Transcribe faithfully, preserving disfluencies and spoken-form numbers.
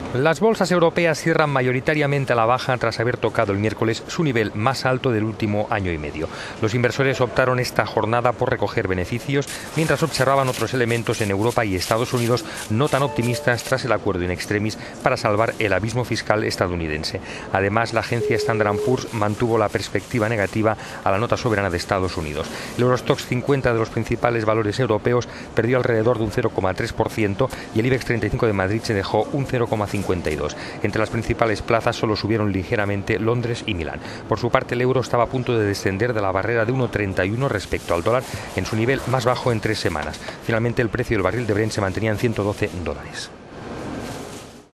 Las bolsas europeas cierran mayoritariamente a la baja tras haber tocado el miércoles su nivel más alto del último año y medio. Los inversores optaron esta jornada por recoger beneficios, mientras observaban otros elementos en Europa y Estados Unidos no tan optimistas tras el acuerdo in extremis para salvar el abismo fiscal estadounidense. Además, la agencia Standard and Poor's mantuvo la perspectiva negativa a la nota soberana de Estados Unidos. El Eurostoxx cincuenta de los principales valores europeos perdió alrededor de un cero coma tres por ciento y el IBEX treinta y cinco de Madrid se dejó un cero coma cincuenta y dos. Entre las principales plazas solo subieron ligeramente Londres y Milán. Por su parte, el euro estaba a punto de descender de la barrera de uno coma treinta y uno respecto al dólar en su nivel más bajo en tres semanas. Finalmente, el precio del barril de Brent se mantenía en ciento doce dólares.